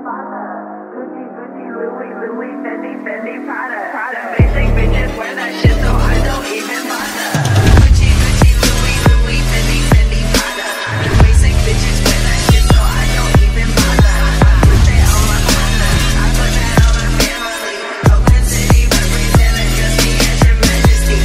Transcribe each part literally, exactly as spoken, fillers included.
Gucci, Gucci, Louis, Louis, Fendi, Fendi, Prada, Prada. Basic bitches wear that shit, so I don't even bother. Gucci, Gucci, Louis, Louis, Fendi, Fendi, Prada. Basic bitches wear that shit, so I don't even bother. I put that on my partner, I put that on my family. Oakland City representing just me as your majesty.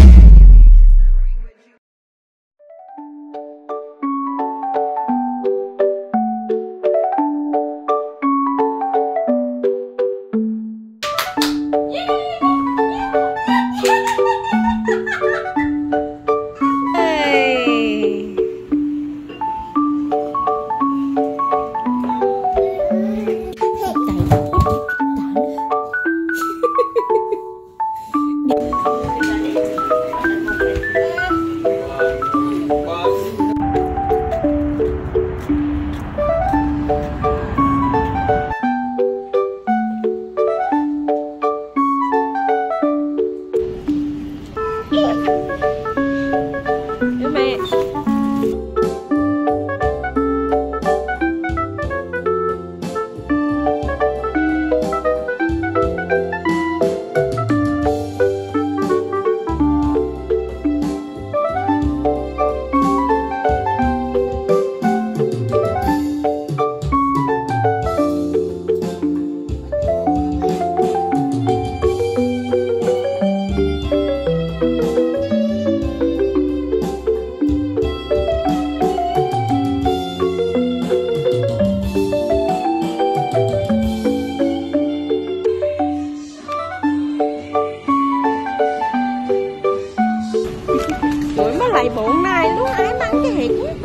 Lại bụng này luôn ai mang cái hệt á.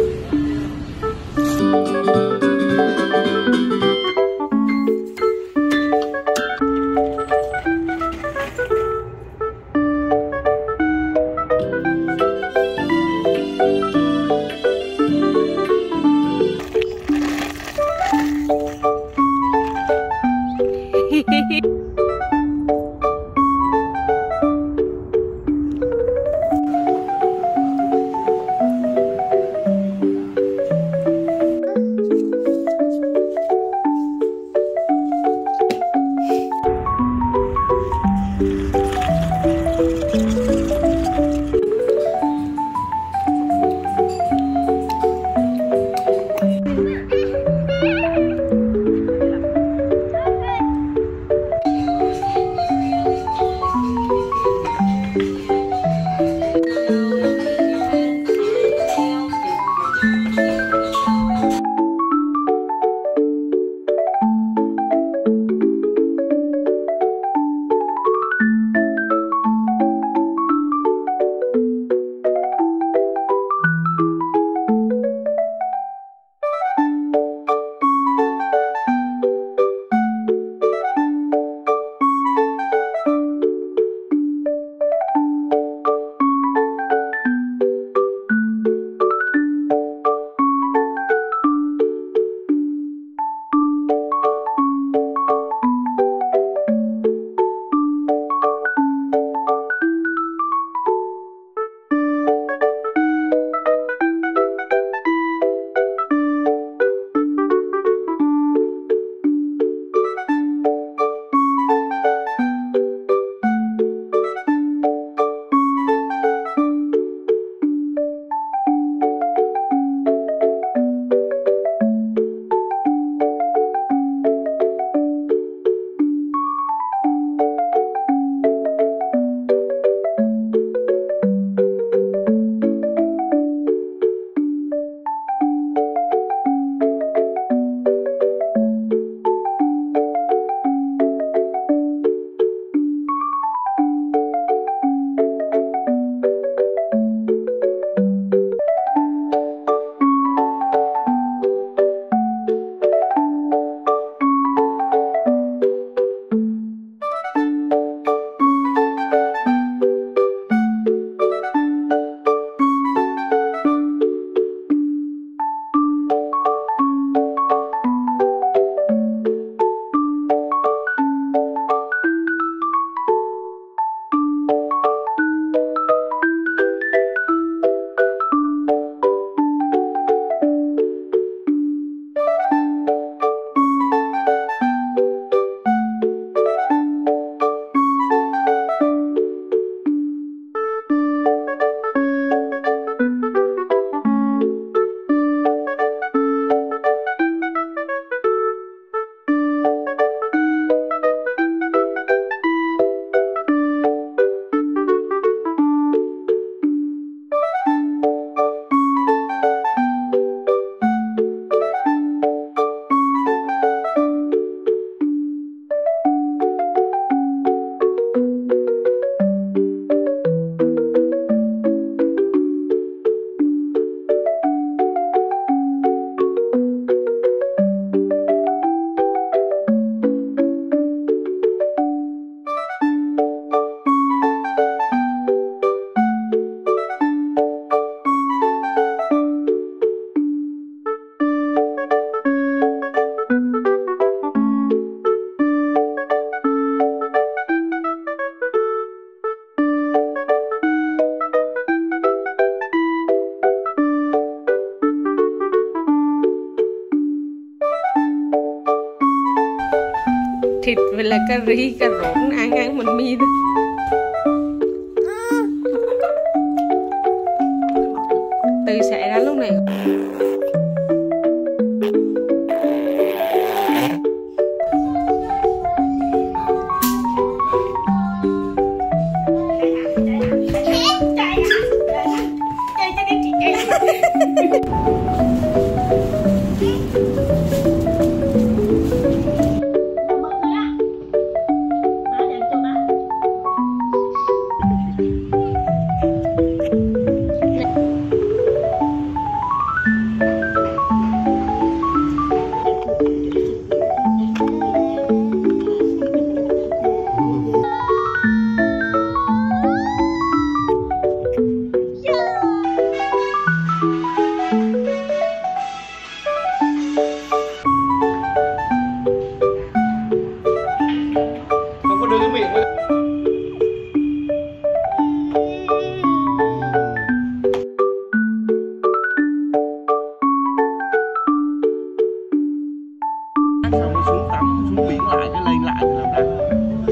thịt với là cà ri cà rốt ăn ăn mình mì thôi. Từ xảy ra lúc này xong rồi xuống tắm xuống biển lại cái lên lại thì làm sao?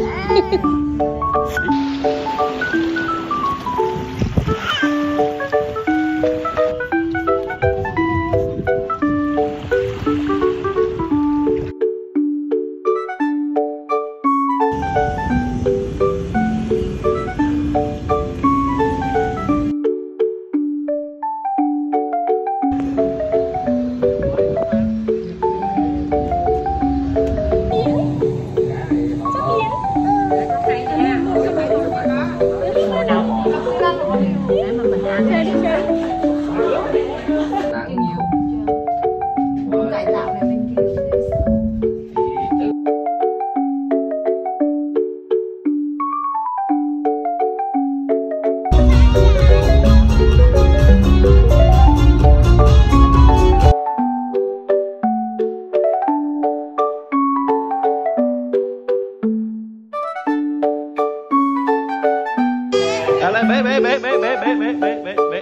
Bế bế bế bế bế bế bế bế bế bế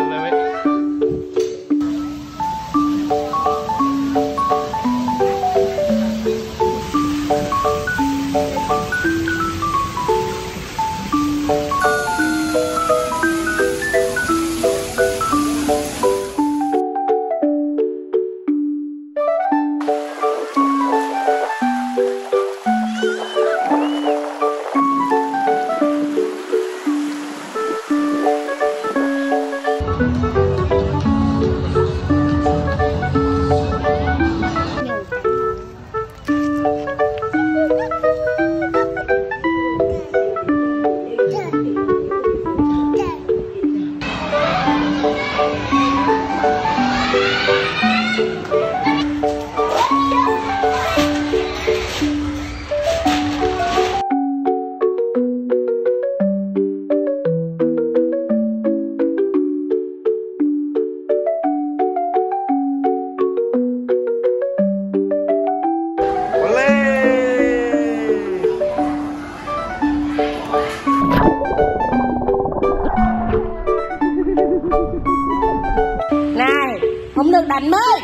này, không được đánh mới.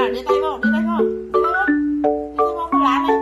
nào đưa tay vô, đưa tay vô, đưa tay vô, đưa tay vô, phải làm đi.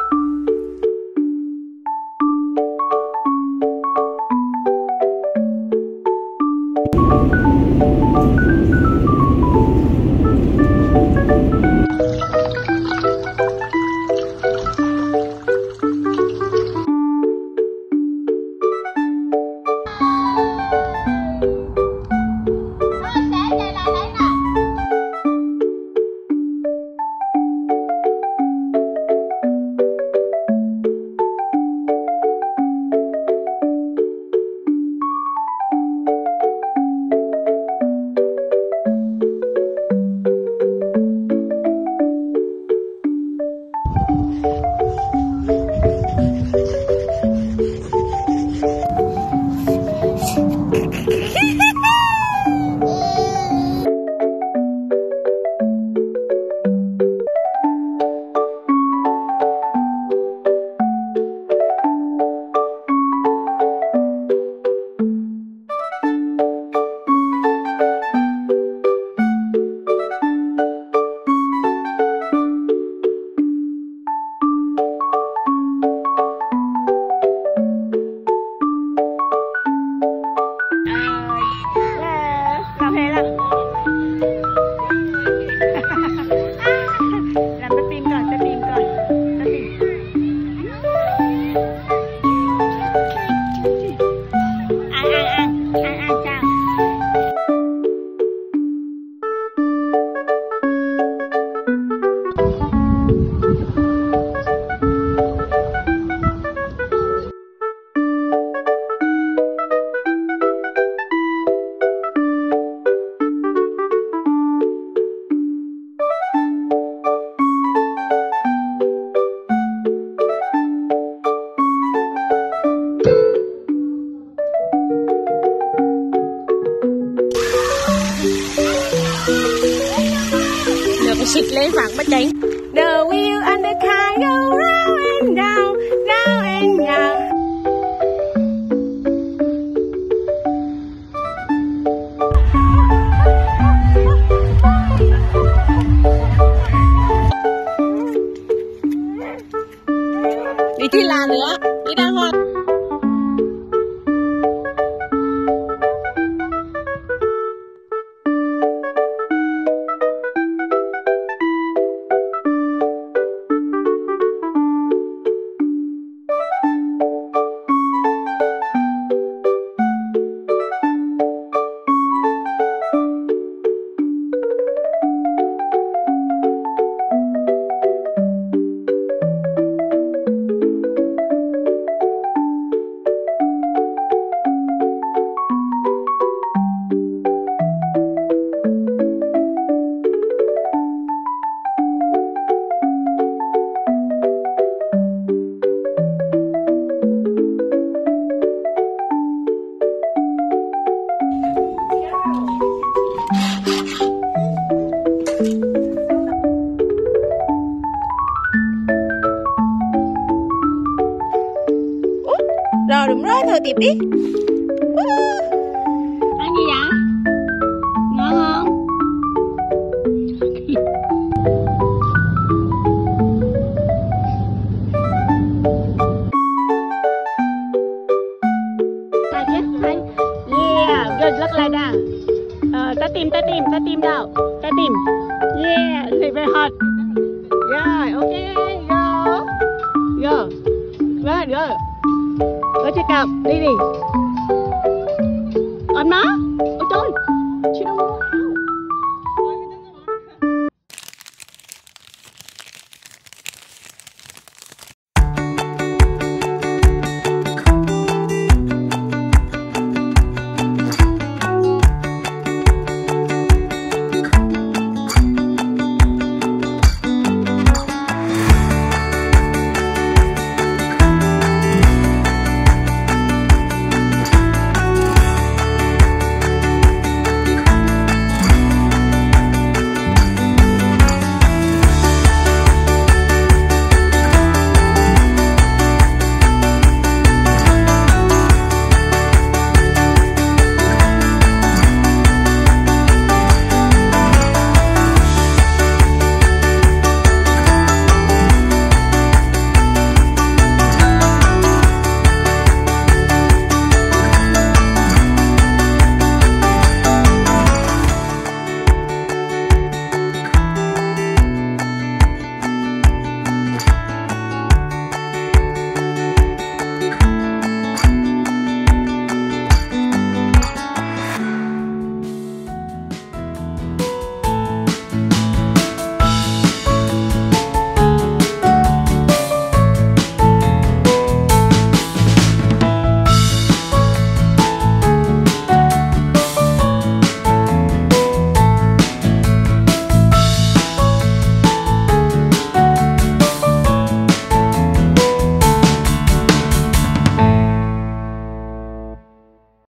Xịt lên phẳng bất đánh. The wheel and the car go round and down, round and down. Đi thi là nữa, đi đàng hoàng. Rồi đúng rồi, thôi tiếp đi. Ăn gì vậy? Ngon không? Hai chết hai. Yeah, good luck like that. Ờ, ta tìm, ta tìm, ta tìm đâu? Ta tìm. Yeah, it's very hot. Yeah, okay, go. Go. Go, go. Go check out. Đi đi. On má.